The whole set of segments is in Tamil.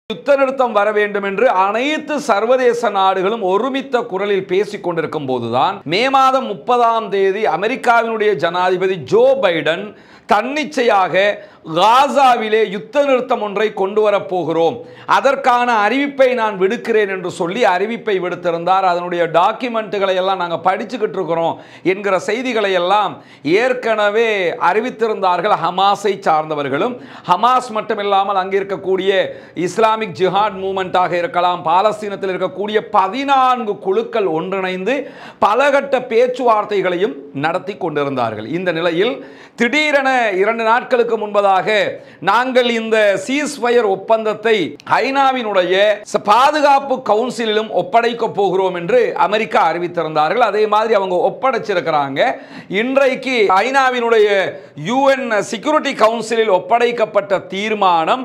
யுத்த நிறுத்தம் வர வேண்டும் என்று அனைத்து சர்வதேச நாடுகளும் ஒருமித்த குரலில் பேசிக் கொண்டிருக்கும் போதுதான் மே மாதம் 30ஆம் தேதி அமெரிக்காவினுடைய ஜனாதிபதி ஜோ பைடன் தன்னிச்சையாக காசாவிலே யுத்த நிறுத்தம் ஒன்றை கொண்டு வரப் போகிறோம், அதற்கான அறிவிப்பை நான் விடுக்கிறேன் என்று சொல்லி அறிவிப்பை விடுத்திருந்தார். அதனுடைய டாக்குமெண்ட்டுகளை எல்லாம் நாங்கள் படிச்சுக்கிட்டு இருக்கிறோம் என்கிற செய்திகளை எல்லாம் ஏற்கனவே அறிவித்திருந்தார்கள் ஹமாஸை சார்ந்தவர்களும். ஹமாஸ் மட்டுமில்லாமல் அங்கே இருக்கக்கூடிய இஸ்லாமிக் ஜிஹாட் மூவ்மெண்ட்டாக இருக்கலாம், பாலஸ்தீனத்தில் இருக்கக்கூடிய 14 குழுக்கள் ஒன்றிணைந்து பலகட்ட பேச்சுவார்த்தைகளையும் நடத்தி கொண்டிருந்தார்கள். இந்த நிலையில் திடீரென 2 நாட்களுக்கு முன்பதாக நாங்கள் இந்த சீஸ்ஃபயர் ஒப்பந்தத்தை ஐநாவினுடைய பாதுகாப்பு கவுன்சிலிலும் ஒப்படைக்க போகிறோம் என்று அமெரிக்கா அறிவித்திருந்தார்கள். அதே மாதிரி அவங்க ஒப்படைச்சிருக்கிறாங்க. இன்றைக்கு ஐநாவினுடைய UN செக்யூரிட்டி கவுன்சிலில் ஒப்படைக்கப்பட்ட தீர்மானம்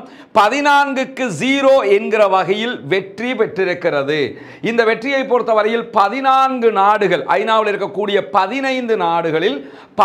14-0 என்கிற வகையில் வெற்றி பெற்றிருக்கிறது. இந்த வெற்றியை பொறுத்தவரையில் 14 நாடுகள், ஐநாவில் இருக்கக்கூடிய 15 நாடுகளில்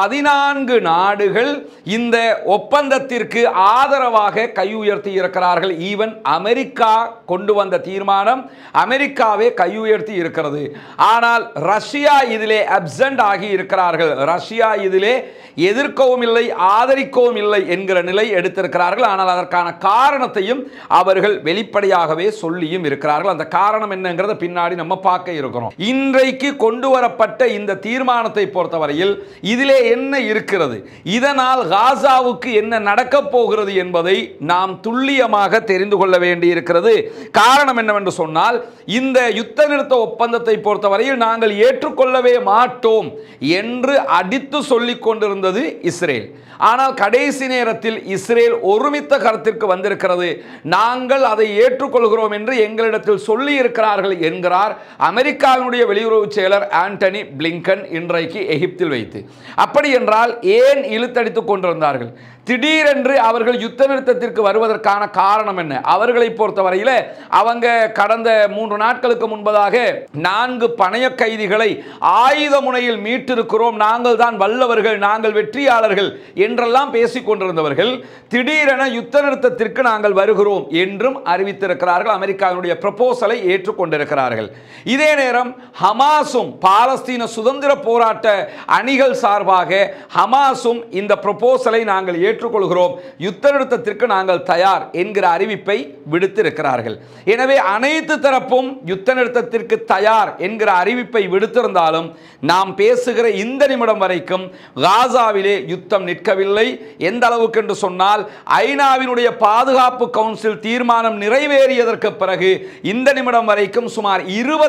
14 நாடுகள் இந்த ஒப்பந்தத்திற்கு ஆதரவாக கையுயர்த்தி இருக்கிறார்கள். ஈவன் அமெரிக்கா கொண்டு வந்த தீர்மானம் அமெரிக்காவே கையுயர்த்தி இருக்கிறது. ஆனால் ரஷ்யா இதிலே அப்சென்ட் ஆகி இருக்கிறார்கள். ரஷ்யா இதிலே எதிர்க்கவும் இல்லை, ஆதரிக்கவும் இல்லை என்கிற நிலை எடுத்திருக்கிறார்கள். ஆனால் அதற்கான காரணத்தையும் அவர்கள் வெளிப்படையாகவே சொல்லியும் இருக்கிறார்கள். அந்த காரணம் என்னங்கிறத பின்னாடி நம்ம பார்க்க இருக்கிறோம். இன்றைக்கு கொண்டு வரப்பட்ட இந்த தீர்மானத்தை பொறுத்தவரையில் இதிலே என்ன இருக்கிறது, இதனால் காசாவுக்கு என்ன நடக்க போகிறது என்பதை நாம் துல்லியமாக தெரிந்து கொள்ள வேண்டியிருக்கிறது. காரணம் என்னவென்று சொன்னால், இந்த யுத்த நிறுத்த ஒப்பந்தத்தை பொறுத்தவரையில் நாங்கள் ஏற்றுக்கொள்ளவே மாட்டோம் என்று அடித்து சொல்லிக் கொண்டிருந்தது இஸ்ரேல். ஆனால் கடைசி நேரத்தில் இஸ்ரேல் ஒருமித்த கருத்திற்கு வந்திருக்கிறது. நாங்கள் அதை ஏற்றுக்கொள்கிறோம் என்று எங்களிடத்தில் சொல்லி இருக்கிறார்கள் என்கிறார் அமெரிக்காவினுடைய வெளியுறவு செயலர் ஆண்டனி பிளிங்கன் இன்றைக்கு எகிப்தில் வைத்து. அப்படி என்றால் ஏன் இழுத்தடித்துக் கொண்டிருந்தார்கள்? திடீரென்று அவர்கள் யுத்த நிறுத்தத்திற்கு வருவதற்கான காரணம் என்ன? அவர்களை பொறுத்தவரையில் அவங்க கடந்த 3 நாட்களுக்கு முன்பதாக 4 பணைய கைதிகளை ஆயுத முனையில் மீட்டிருக்கிறோம், நாங்கள் தான் வல்லவர்கள், நாங்கள் வெற்றியாளர்கள் என்றெல்லாம் பேசிக் கொண்டிருந்தவர்கள் திடீரென யுத்த நிறுத்தத்திற்கு நாங்கள் வருகிறோம் என்றும் அறிவித்திருக்கிறார்கள். அமெரிக்காவினுடைய ப்ரொபோசலை ஏற்றுக்கொண்டிருக்கிறார்கள். இதே நேரம் ஹமாஸும் பாலஸ்தீன சுதந்திர போராட்ட அணிகள் சார்பாக ஹமாஸும் இந்த ப்ரொபோசலை நாங்கள் ஏற்றுக்கொள்கிறோம், யுத்த நிறுத்தத்திற்கு நாங்கள் தயார் என்கிற அறிவிப்பை விடுத்திருக்கிறார்கள். எனவே அனைத்து தரப்பும் யுத்த நிறுத்தத்திற்கு தயார் என்கிற அறிவிப்பை விடுத்திருந்தாலும் நாம் பேசுகிற இந்த நிமிடம் வரைக்கும் காசாவிலே யுத்தம் நிற்கவில்லை. எந்த அளவுக்கு என்று சொன்னால், ஐநாவினுடைய பாதுகாப்பு கவுன்சில் தீர்மானம் நிறைவேறியதற்கு பிறகு இந்த நிமிடம் வரைக்கும் சுமார்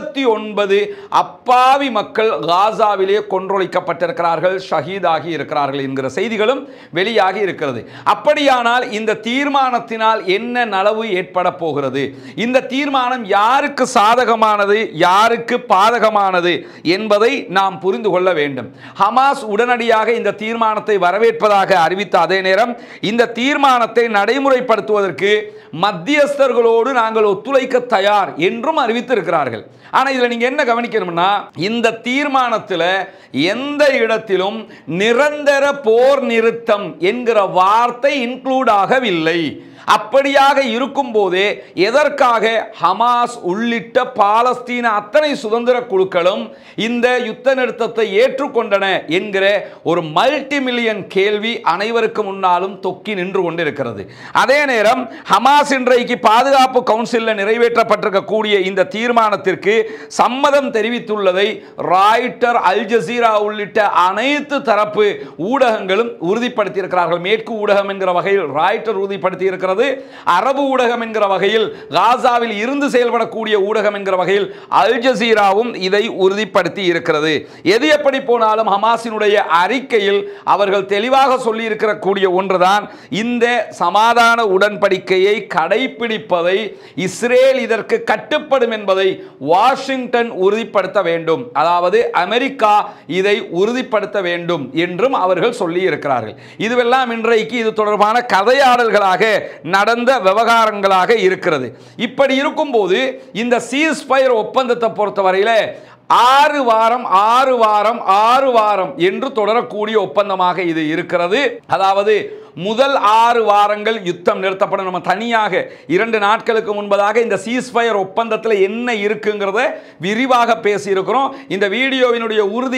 29 அப்பாவி மக்கள் காசாவிலே கொன்றொழிக்கப்பட்டிருக்கிறார்கள், ஷஹீதாகி இருக்கிறார்கள் என்கிற செய்திகளும் வெளியாகி இருக்கிறது. அப்படியானால் இந்த தீர்மானத்தினால் என்ன நலவு ஏற்பட போகிறது? இந்த தீர்மானம் யாருக்கு சாதகமானது, யாருக்கு பாதகமானது என்பதை நாம் புரிந்து கொள்ள வேண்டும். ஹமாஸ் உடனடியாக இந்த தீர்மானத்தை வரவேற்பதாக அறிவித்த அதே நேரம் இந்த தீர்மானத்தை நடைமுறைப்படுத்துவதற்கு மத்தியஸ்தர்களோடு நாங்கள் ஒத்துழைக்க தயார் என்றும் அறிவித்திருக்கிறார்கள். ஆனால் இதில் நீங்க என்ன கவனிக்கணும்னா, இந்த தீர்மானத்தில் எந்த இடத்திலும் நிரந்தர போர் நிறுத்தம் என்கிற வார்த்தை இன்க்ளூட் ஆகவில்லை. அப்படியாக இருக்கும் போதே எதற்காக ஹமாஸ் உள்ளிட்ட பாலஸ்தீன அத்தனை சுதந்திர குழுக்களும் இந்த யுத்த நிறுத்தத்தை ஏற்றுக்கொண்டன என்கிற ஒரு மல்டி மில்லியன் கேள்வி அனைவருக்கு முன்னாலும் தொக்கி நின்று கொண்டிருக்கிறது. அதே நேரம் ஹமாஸ் இன்றைக்கு பாதுகாப்பு கவுன்சிலில் நிறைவேற்றப்பட்டிருக்கக்கூடிய இந்த தீர்மானத்திற்கு சம்மதம் தெரிவித்துள்ளதை ராய்ட்டர், அல் ஜசீரா உள்ளிட்ட அனைத்து தரப்பு ஊடகங்களும் உறுதிப்படுத்தியிருக்கிறார்கள். மேற்கு ஊடகம் என்கிற வகையில் ராய்ட்டர் உறுதிப்படுத்தி இருக்கிறது. அரபு ஊடகம் என்கிற வகையில், காசாவில் இருந்து செயல்படக்கூடிய ஊடகம் என்கிற வகையில் அல் ஜசீராவும் இதை உறுதிப்படுத்தி இருக்கிறது. எது எப்படி போனாலும் ஹமாஸினுடைய அறிக்கையில் அவர்கள் தெளிவாக சொல்லி இருக்கக்கூடிய ஒன்றுதான், இந்த சமாதான உடன்படிக்கையை கடைபிடிப்பதை இஸ்ரேல் இதற்கு கட்டுப்படும் என்பதை வாஷிங்டன் உறுதிப்படுத்த வேண்டும், அதாவது அமெரிக்கா இதை உறுதிப்படுத்த வேண்டும் என்றும் அவர்கள் சொல்லி இருக்கிறார்கள். இதுவெல்லாம் இன்றைக்கு இது தொடர்பான கதையாடல்களாக நடந்த விவகாரங்களாக இருக்கிறது. இப்படி இருக்கும்போது இந்த சீஸ்ஃபயர் ஒப்பந்தத்தை பொறுத்தவரையில் 6 வாரம் என்று தொடரக்கூடிய ஒப்பந்தமாக இது இருக்கிறது. அதாவது முதல் 6 வாரங்கள் யுத்தம் நிறுத்தப்படும். நம்ம தனியாக 2 நாட்களுக்கு முன்பதாக இந்த சீஸ்ஃபயர் ஒப்பந்தத்தில் என்ன இருக்குங்கிறத விரிவாக பேசியிருக்கிறோம். இந்த வீடியோவினுடைய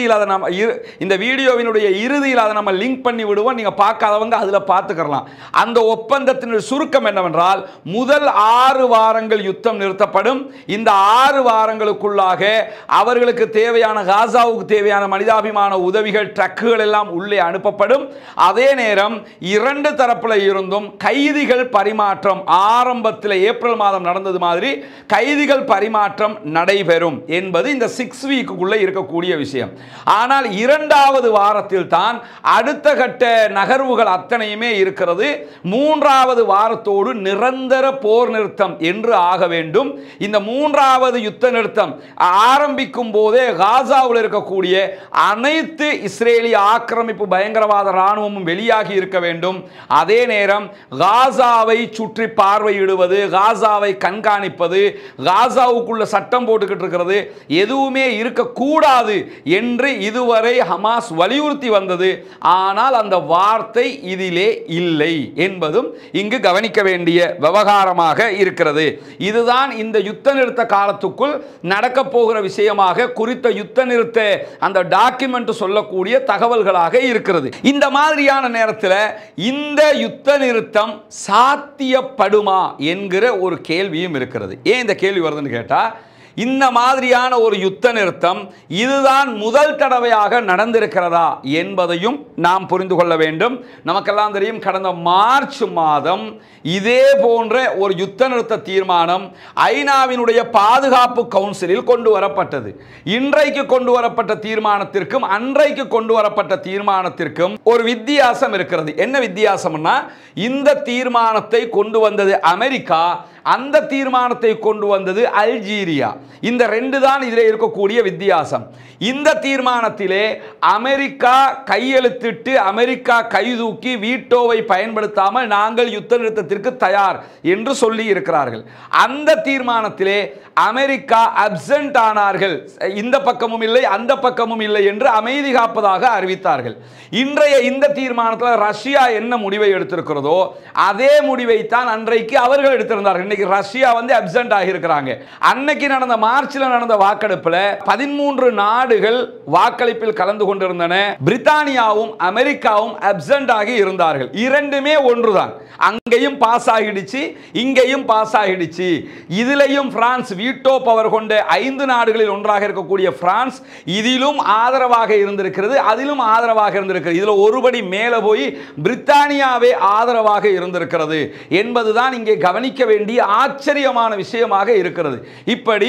இறுதியில் அதை நம்ம லிங்க் பண்ணி விடுவோம். நீங்க பார்க்காதவங்க அதுல பார்த்துக்கலாம். அந்த ஒப்பந்தத்தின் சுருக்கம் என்னவென்றால், முதல் 6 வாரங்கள் யுத்தம் நிறுத்தப்படும். இந்த 6 வாரங்களுக்குள்ளாக அவர்களுக்கு தேவையான, காசாவுக்கு தேவையான மனிதாபிமான உதவிகள், ட்ரக்குகள் எல்லாம் உள்ளே அனுப்பப்படும். அதே நேரம் 2 தரப்புல இருந்தும் கைதிகள் பரிமாற்றம், ஆரம்பத்தில் ஏப்ரல் மாதம் நடந்தது மாதிரி கைதிகள் பரிமாற்றம் நடைபெறும் என்பது இந்த 6 வீக்குக்குள்ள இருக்கக்கூடிய விஷயம். ஆனால் 2வது வாரத்தில் தான் அடுத்த கட்ட நகர்வுகள் அத்தனையுமே இருக்கிறது. 3வது வாரத்தோடு நிரந்தர போர் நிறுத்தம் என்று ஆக வேண்டும். இந்த 3வது யுத்த நிறுத்தம் ஆரம்பிக்கும் போதே காசாவில் இருக்கக்கூடிய அனைத்து இஸ்ரேலிய ஆக்கிரமிப்பு பயங்கரவாத ராணுவமும் வெளியாகி இருக்க வேண்டும். அதே நேரம் காசாவை சுற்றி பார்வையிடுவது, காசாவை கண்காணிப்பது, காசாவுக்குள்ள சட்டம் போட்டுக்கிட்டு இருக்கிறது எதுவுமே இருக்கக்கூடாது என்று இதுவரை ஹமாஸ் வலியுறுத்தி வந்தது. ஆனால் அந்த வார்த்தை இதிலே இல்லை என்பதும் இங்கு கவனிக்க வேண்டிய விவகாரமாக இருக்கிறது. இதுதான் இந்த யுத்த நிறுத்த காலத்துக்குள் நடக்க போகிற விஷயமாக குறித்த யுத்த நிறுத்த அந்த டாக்குமெண்ட் சொல்லக்கூடிய தகவல்களாக இருக்கிறது. இந்த மாதிரியான நேரத்தில் இந்த யுத்த நிறுத்தம் சாத்தியப்படுமா என்கிற ஒரு கேள்வியும் இருக்கிறது. ஏன் இந்த கேள்வி வருதுன்னு கேட்டா, இந்த மாதிரியான ஒரு யுத்த நிறுத்தம் இதுதான் முதல் தடவையாக நடந்திருக்கிறதா என்பதையும் நாம் புரிந்து கொள்ள வேண்டும். நமக்கெல்லாம் தெரியும், கடந்த மார்ச் மாதம் இதே போன்ற ஒரு யுத்த நிறுத்த தீர்மானம் ஐநாவினுடைய பாதுகாப்பு கவுன்சிலில் கொண்டு வரப்பட்டது. இன்றைக்கு கொண்டு வரப்பட்ட தீர்மானத்திற்கும் அன்றைக்கு கொண்டு வரப்பட்ட தீர்மானத்திற்கும் ஒரு வித்தியாசம் இருக்கிறது. என்ன வித்தியாசம்னா, இந்த தீர்மானத்தை கொண்டு வந்தது அமெரிக்கா, அந்த தீர்மானத்தை கொண்டு வந்தது அல்ஜீரியா. இந்த 2 தான் இதில் இருக்கக்கூடிய வித்தியாசம். இந்த தீர்மானத்திலே அமெரிக்கா கையெழுத்திட்டு, அமெரிக்கா கைதூக்கி வீட்டோவை பயன்படுத்தாமல் நாங்கள் யுத்த நிறுத்தத்திற்கு தயார் என்று சொல்லி இருக்கிறார்கள். அந்த தீர்மானத்திலே அமெரிக்கா அப்சென்ட் ஆனார்கள். இந்த பக்கமும் இல்லை அந்த பக்கமும் இல்லை என்று அமைதி காப்பதாக அறிவித்தார்கள். இன்றைய இந்த தீர்மானத்தில் ரஷ்யா என்ன முடிவை எடுத்திருக்கிறதோ அதே முடிவை தான் அன்றைக்கு அவர்கள் எடுத்திருந்தார்கள். இன்னைக்கு ரஷ்யா அப்சென்ட் ஆகியிருக்கிறாங்க. அன்னைக்கு நடந்த மார்ச்சில் நடந்த வாக்கெடுப்பில் 13 நாடுகள் வாக்களிப்பில் கலந்து கொண்டிருந்தன. பிரித்தானியாவும் அமெரிக்காவும் அப்சென்ட் ஆகி இருந்தார்கள். இரண்டுமே ஒன்றுதான். அங்கேயும் பாஸ் ஆகிடுச்சு, இங்கேயும் பாஸ் ஆகிடுச்சு. இதிலையும் பிரான்ஸ் வீட்டோ பவர் கொண்ட 5 நாடுகளில் ஒன்றாக இருக்கக்கூடிய பிரான்ஸ் இதிலும் ஆதரவாக இருந்திருக்கிறது, அதிலும் ஆதரவாக இருந்திருக்கிறது. இதில் ஒருபடி மேலே போய் பிரித்தானியாவே ஆதரவாக இருந்திருக்கிறது என்பதுதான் இங்கே கவனிக்க வேண்டிய ஆச்சரியமான விஷயமாக இருக்கிறது. இப்படி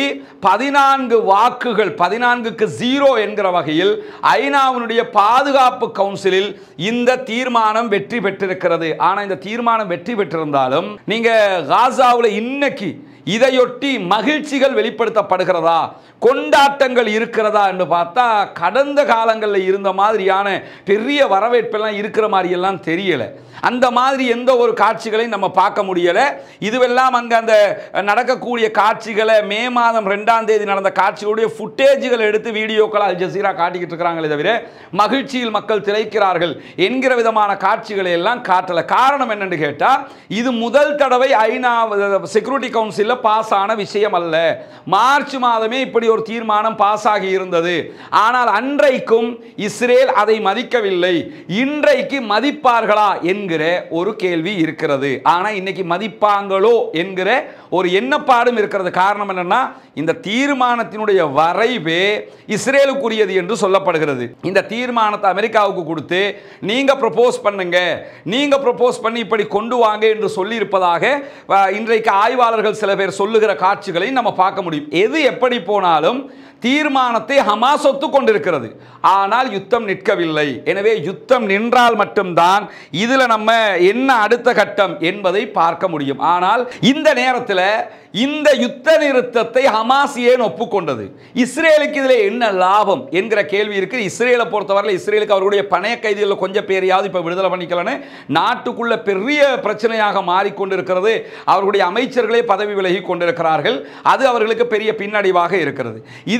14 வாக்குகள் 14க்கு 0 என்கிற வகையில் ஐநாவினுடைய பாதுகாப்பு கவுன்சிலில் இந்த தீர்மானம் வெற்றி பெற்றிருக்கிறது. ஆனால் இந்த தீர்மானம் வெற்றி பெற்றிருந்தாலும் நீங்க காசாவில் இன்னைக்கு இதையொட்டி மகிழ்ச்சிகள் வெளிப்படுத்தப்படுகிறதா, கொண்டாட்டங்கள் இருக்கிறதா என்று பார்த்தா கடந்த காலங்களில் இருந்த மாதிரியான பெரிய வரவேற்பெல்லாம் இருக்கிற மாதிரி எல்லாம் தெரியல. அந்த மாதிரி எந்த ஒரு காட்சிகளையும் நம்ம பார்க்க முடியல. இதுவெல்லாம் அங்க அந்த நடக்கக்கூடிய காட்சிகளை மே மாதம் 2ஆம் தேதி நடந்த காட்சிகளுடைய ஃபுட்டேஜ்கள் எடுத்து வீடியோக்கள் அல் ஜசீரா காட்டிக்கிட்டு இருக்கிறாங்களே தவிர மகிழ்ச்சியில் மக்கள் திளைக்கிறார்கள் என்கிற விதமான காட்சிகளை எல்லாம் காட்டல. காரணம் என்னன்னு கேட்டா, இது முதல் தடவை ஐநா செக்யூரிட்டி கவுன்சிலில் பாஸ் ஆன விஷயம் அல்ல. மார்ச் மாதமே இப்படி ஒரு தீர்மானம் பாஸ் ஆகி இருந்தது. ஆனால் அன்றைக்கும் இஸ்ரேல் அதை மதிக்கவில்லை. இன்றைக்கு மதிப்பார்களா என்கிற ஒரு கேள்வி இருக்கிறது. ஆனா இன்னைக்கு மதிப்பாங்களோ என்கிற ஒரு எண்ணப்பாடும் இருக்கிறது. காரணம் என்னன்னா, இந்த தீர்மானத்தினுடைய வரைவே இஸ்ரேலுக்குரியது என்று சொல்லப்படுகிறது. இந்த தீர்மானத்தை அமெரிக்காவுக்கு கொடுத்து நீங்க ப்ரொபோஸ் பண்ணுங்க, நீங்க ப்ரொபோஸ் பண்ணி இப்படி கொண்டு வாங்க என்று சொல்லி இருப்பதாக இன்றைக்கு ஆய்வாளர்கள் சில பேர் சொல்லுகிற காட்சிகளை நம்ம பார்க்க முடியும். எது எப்படி போனாலும் தீர்மானத்தை ஹமாஸ் ஒத்துக்கொண்டிருக்கிறது. ஆனால் யுத்தம் நிற்கவில்லை. எனவே யுத்தம் நின்றால் மட்டும்தான் இதுல நம்ம என்ன அடுத்த கட்டம் என்பதை பார்க்க முடியும். ஆனால் இந்த நேரத்தில் இந்த யுத்த நிறுத்தத்தை ஹமாஸ் ஏன் ஒப்புக்கொண்டது, இஸ்ரேலுக்கு இதில் என்ன லாபம் என்கிற கேள்வி இருக்கு. இஸ்ரேலை பொறுத்தவரை இஸ்ரேலுக்கு அவருடைய பணைய கைதிகளில் கொஞ்சம் பேரையாவது இப்போ விடுதலை பண்ணிக்கலன்னு நாட்டுக்குள்ள பெரிய பிரச்சனையாக மாறிக்கொண்டிருக்கிறது. அவர்களுடைய அமைச்சர்களே பதவி விலகி கொண்டிருக்கிறார்கள். அது அவர்களுக்கு பெரிய பின்னடைவாக இருக்கிறது. இதே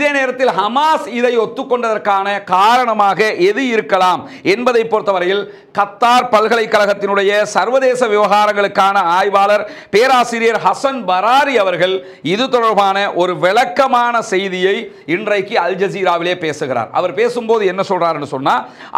இதே நேரத்தில் ஹமாஸ் இதை ஒத்துக்கொண்டதற்கான காரணமாக எது இருக்கலாம் என்பதை பொறுத்தவரையில் கத்தார் பல்கலைக்கழகத்தினுடைய சர்வதேச விவகாரங்களுக்கான ஆய்வாளர் பேராசிரியர் ஹசன் பராரி அவர்கள் இது தொடர்பான ஒரு விளக்கமான செய்தியை இன்றைக்கு அல் ஜசீராவிலே பேசுகிறார். அவர் பேசும்போது என்ன சொல்றாருன்னு சொன்னா,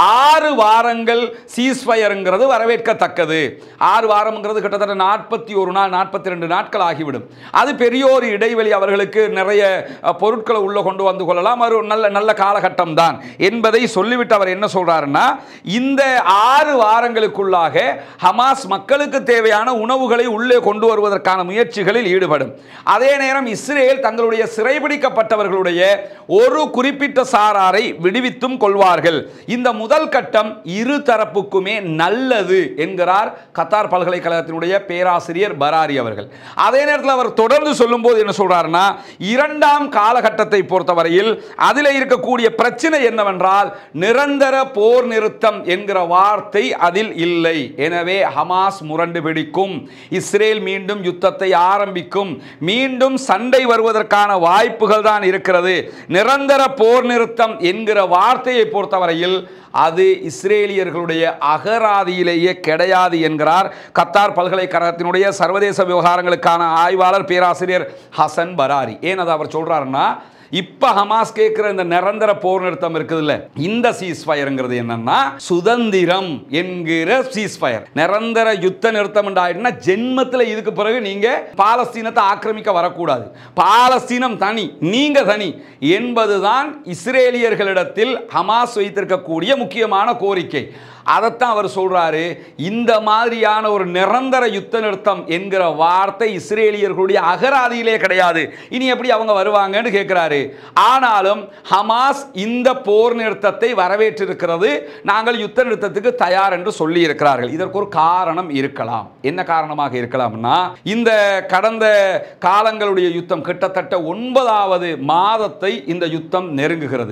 6 வாரங்கள் சீஸ்ஃபயர்ங்கிறது வரவேற்கத்தக்கது. 6 வாரம்ங்கிறது கிட்டத்தட்ட 41 நாள் 42 நாட்கள் ஆகிவிடும். அது பெரிய ஒரு இடைவெளி, அவர்களுக்கு நிறைய பொருட்களை உள்ள கொண்டு வந்து கொள்ளலாம், ஒரு நல்ல காலகட்டம் தான் என்பதை சொல்லிவிட்டு அவர் என்ன சொல்றாருன்னா, இந்த 6 வாரங்களுக்குள்ளாக ஹமாஸ் மக்களுக்கு தேவையான உணவுகளை உள்ளே கொண்டு வருவதற்கான முயற்சிகளில் ஈடுபடும். அதே நேரம் இஸ்ரேல் தங்களுடைய சிறைபிடிக்கப்பட்டவர்களுடைய ஒரு குறிப்பிட்ட சாராரை விடுவித்தும் கொள்வார்கள். இந்த முதல் கட்டம் இரு தரப்புக்குமே நல்லது என்கிறார் கத்தார் பல்கலைக்கழகத்தினுடைய பேராசிரியர் பராரி அவர்கள். அதே நேரத்தில் அவர் தொடர்ந்து சொல்லும் போது என்ன சொல்றாருன்னா, 2ஆம் காலகட்டத்தை பொறுத்தவரையில் அதில் இருக்கக்கூடிய பிரச்சனை என்னவென்றால் நிரந்தர போர் நிறுத்தம் என்கிற வார்த்தை அதில் இல்லை. எனவே ஹமாஸ் முரண்டு பிடிக்கும், இஸ்ரேல் மீண்டும் யுத்தத்தை ஆரம்பிக்கும், மீண்டும் சண்டை வருவதற்கான வாய்ப்புகள் தான் இருக்கிறது. நிரந்தர போர் நிறுத்தம் என்கிற வார்த்தையை பொறுத்தவரையில் அது இஸ்ரேலியர்களுடைய அகராதியிலேயே கிடையாது என்கிறார் கத்தார் பல்கலைக்கழகத்தினுடைய சர்வதேச விவகாரங்களுக்கான ஆய்வாளர் பேராசிரியர் ஹசன் பராரி. ஏன் அதை அவர் சொல்றாருன்னா, இப்ப ஹமாஸ் கேட்கிற இந்த நிரந்தர போர் நிறுத்தம் இருக்குதுல்ல, இந்த சீஸ்ஃபயர்ங்கிறது என்னன்னா சுதந்திரம் என்கிற சீஸ்ஃபயர். நிரந்தர யுத்த நிறுத்தம் ஆயிடுனா ஜென்மத்தில் இதுக்கு பிறகு நீங்க பாலஸ்தீனத்தை ஆக்கிரமிக்க வரக்கூடாது, பாலஸ்தீனம் தனி நீங்க தனி என்பதுதான் இஸ்ரேலியர்களிடத்தில் ஹமாஸ் வைத்திருக்கக்கூடிய முக்கியமான கோரிக்கை. அதைத்தான் அவர் சொல்றாரு. இந்த மாதிரியான ஒரு நிரந்தர யுத்த நிறுத்தம் என்கிற வார்த்தை இஸ்ரேலியர்களுடைய அகராதியிலே கிடையாது. இனி எப்படி அவங்க வருவாங்கன்னு கேட்கிறாரு. ஆனாலும் ஹமாஸ் இந்த போர் நிறுத்தத்தை வரவேற்றிருக்கிறது, நாங்கள் யுத்த நிறுத்தத்துக்கு தயார் என்று சொல்லி இருக்கிறார்கள். இதற்கு ஒரு காரணம் இருக்கலாம். என்ன காரணமாக இருக்கலாம்னா, இந்த கடந்த காலங்களுடைய யுத்தம் கிட்டத்தட்ட 9வது மாதத்தை இந்த யுத்தம் நெருங்குகிறது.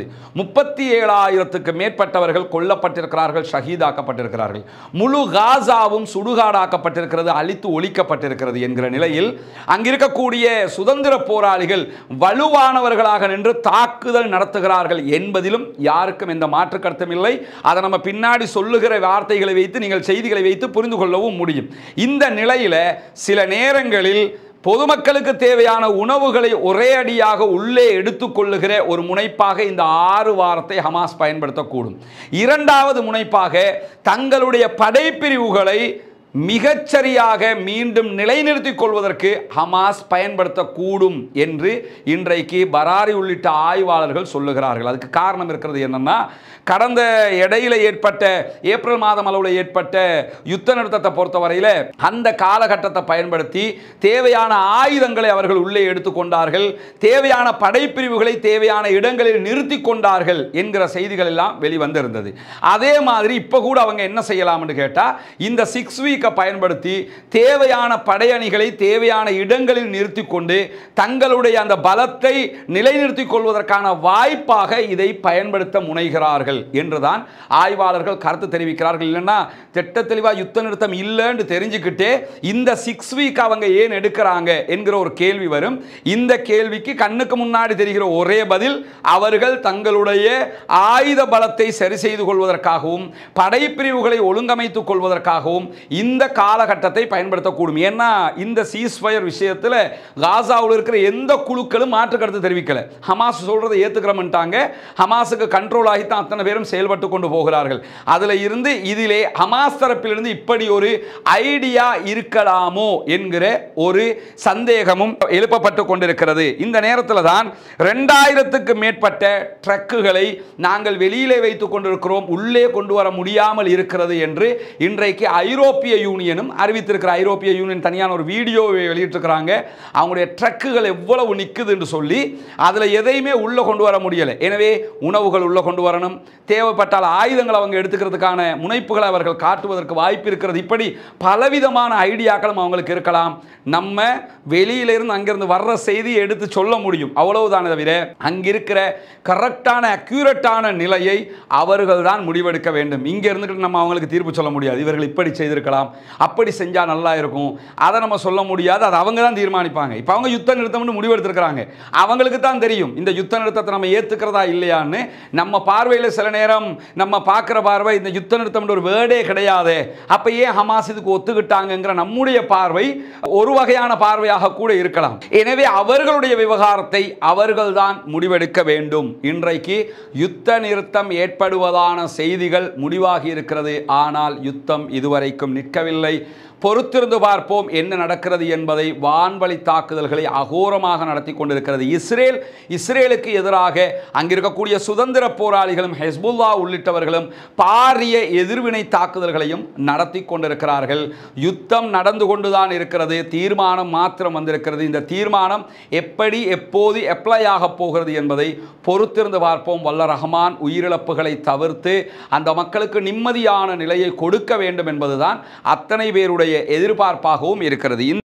37,000க்கு மேற்பட்டவர்கள் கொல்லப்பட்டிருக்கிறார்கள், ஷஹீதாக்கப்பட்டிருக்கிறார்கள். முழு காசாவும் சுடுகாடாக்கப்பட்டிருக்கிறது, அழித்து ஒழிக்கப்பட்டிருக்கிறது என்கிற நிலையில் அங்கிருக்கக்கூடிய சுதந்திர போராளிகள் வலுவானவர்களாக நின்று தாக்குதல் நடத்துகிறார்கள் என்பதிலும் யாருக்கும் எந்த மாற்று கருத்தும் இல்லை. அதை நம்ம பின்னாடி சொல்லுகிற வார்த்தைகளை வைத்து நீங்கள் செய்திகளை வைத்து புரிந்து கொள்ளவும் முடியும். இந்த நிலையில சில நேரங்களில் பொதுமக்களுக்கு தேவையான உணவுகளை ஒரே அடியாக உள்ளே எடுத்துக்கொள்ளுகிற ஒரு முனைப்பாக இந்த 6 வாரத்தை ஹமாஸ் பயன்படுத்தக்கூடும். 2வது முனைப்பாக தங்களுடைய படைப்பிரிவுகளை மிகச்சரியாக மீண்டும் நிலைநிறுத்திக் கொள்வதற்கு ஹமாஸ் பயன்படுத்தக்கூடும் என்று இன்றைக்கு பராரி உள்ளிட்ட ஆய்வாளர்கள் சொல்லுகிறார்கள். அதுக்கு காரணம் இருக்கிறது என்னன்னா, கடந்த இடையில ஏற்பட்ட ஏப்ரல் மாதம் அளவில் ஏற்பட்ட யுத்த நிறுத்தத்தை பொறுத்தவரையில் அந்த காலகட்டத்தை பயன்படுத்தி தேவையான ஆயுதங்களை அவர்கள் உள்ளே எடுத்துக்கொண்டார்கள், தேவையான படைப்பிரிவுகளை தேவையான இடங்களில் நிறுத்தி கொண்டார்கள் என்கிற செய்திகள் எல்லாம் வெளிவந்திருந்தது. அதே மாதிரி இப்ப கூட அவங்க என்ன செய்யலாம்னு கேட்டா, இந்த 6 வீக் பயன்படுத்தி தேவையான படையணிகளை தேவையான இடங்களில் நிறுத்தி கொண்டு தங்களுடைய அந்த பலத்தை நிலைநிறுத்திக் கொள்வதற்கான வாய்ப்பாக இதை பயன்படுத்த முனைகிறார்கள் என்றுதான் ஆய்வாளர்கள் கருத்து தெரிவிக்கிறார்கள். இல்லைன்னா திட்ட தெளிவா யுத்த நிறுத்தம் இல்லைன்னு தெரிஞ்சுக்கிட்டே இந்த 6 வீக் அவங்க ஏன் எடுக்கிறாங்க என்கிற ஒரு கேள்வி வரும். இந்த கேள்விக்கு கண்ணுக்கு முன்னாடி தெரிகிற ஒரே பதில், அவர்கள் தங்களுடைய ஆயுத பலத்தை சரி செய்து கொள்வதற்காகவும் படைப்பிரிவுகளை ஒழுங்கமைத்துக் கொள்வதற்காகவும் இந்த காலகட்டத்தை பயன்படுத்தக்கூடும். ஏன்னா இந்த சீஸ்ஃபயர் விஷயத்தில் காசாவில் இருக்கிற எந்த குழுக்களும் மாற்று கருத்து தெரிவிக்கல. ஹமாஸ் சொல்றதை ஏத்துக்கிறோம்ட்டாங்க. ஹமாஸுக்கு கண்ட்ரோல் ஆகி தான் அத்தனை பேரும் செயல்பட்டு கொண்டு போகிறார்கள். அதுல இருந்து இதிலே ஹமாஸ் தரப்பிலிருந்து இப்படி ஒரு ஐடியா இருக்கலாமோ என்கிற ஒரு சந்தேகமும் எழுப்பப்பட்டு கொண்டிருக்கிறது. இந்த நேரத்தில் தான் 2000க்கு மேற்பட்ட ட்ரக்குகளை நாங்கள் வெளியிலே வைத்துக் கொண்டிருக்கிறோம், உள்ளே கொண்டு வர முடியாமல் இருக்கிறது என்று இன்றைக்கு ஐரோப்பிய யூனியனும் அறிவித்திருக்கிற. ஐரோப்பிய யூனியன் தனியான ஒரு வீடியோவை வெளியிட்டிருக்கிறாங்க. அவங்களுடைய ட்ரக்குகள் எவ்வளவு நிக்குது என்று சொல்லி அதில் எதையுமே உள்ள கொண்டு வர முடியலை. எனவே உணவுகள் உள்ள கொண்டு வரணும், தேவைப்பட்டால் ஆயுதங்கள் அவங்க எடுத்துக்கிறதுக்கான முனைப்புகளை அவர்கள் காட்டுவதற்கு வாய்ப்பு இருக்கிறது. இப்படி பலவிதமான ஐடியாக்களும் அவங்களுக்கு இருக்கலாம். நம்ம வெளியிலிருந்து அங்கிருந்து வர்ற செய்தியை எடுத்து சொல்ல முடியும், அவ்வளவுதான். தவிர அங்கிருக்கிற கரெக்டான அக்யூரேட்டான நிலையை அவர்கள் தான் முடிவெடுக்க வேண்டும். இங்க இருந்துட்டு நம்ம அவங்களுக்கு தீர்ப்பு சொல்ல முடியாது. இவர்கள் இப்படி செய்திருக்கலாம், செய்யலாம், அப்படி செஞ்சால் நல்லா இருக்கும், அதை நம்ம சொல்ல முடியாது, அது அவங்க தான் தீர்மானிப்பாங்க. இப்போ அவங்க யுத்த நிறுத்தம்னு முடிவெடுத்திருக்கிறாங்க, அவங்களுக்கு தான் தெரியும் இந்த யுத்த நிறுத்தத்தை நம்ம ஏற்றுக்கிறதா இல்லையான்னு. நம்ம பார்வையில் சில நேரம் நம்ம பார்க்குற பார்வை இந்த யுத்த நிறுத்தம் ஒரு வேர்டே கிடையாது, அப்போ ஏன் ஹமாஸ் இதுக்கு ஒத்துக்கிட்டாங்கிற நம்முடைய பார்வை ஒரு வகையான பார்வையாக கூட இருக்கலாம். எனவே அவர்களுடைய விவகாரத்தை அவர்கள்தான் முடிவெடுக்க வேண்டும். இன்றைக்கு யுத்த நிறுத்தம் ஏற்படுவதான செய்திகள் முடிவாகி இருக்கிறது, ஆனால் யுத்தம் இதுவரைக்கும் நிற்கவில்லை. பொறுத்திருந்து பார்ப்போம் என்ன நடக்கிறது என்பதை. வான்வழி தாக்குதல்களை அகோரமாக நடத்தி கொண்டிருக்கிறது இஸ்ரேலுக்கு எதிராக அங்கிருக்கக்கூடிய சுதந்திர போராளிகளும் ஹெஸ்புல்லா உள்ளிட்டவர்களும் பாரிய எதிர்வினை தாக்குதல்களையும் நடத்தி கொண்டிருக்கிறார்கள். யுத்தம் நடந்து கொண்டுதான் இருக்கிறது, தீர்மானம் மாத்திரம் வந்திருக்கிறது. இந்த தீர்மானம் எப்படி எப்போது அப்ளை ஆக போகிறது என்பதை பொறுத்திருந்து பார்ப்போம். வல்ல ரஹ்மான் உயிரிழப்புகளை தவிர்த்து அந்த மக்களுக்கு நிம்மதியான நிலையை கொடுக்க வேண்டும் என்பதுதான் அத்தனை பேருடைய எதிர்பார்ப்பாகவும் இருக்கிறது.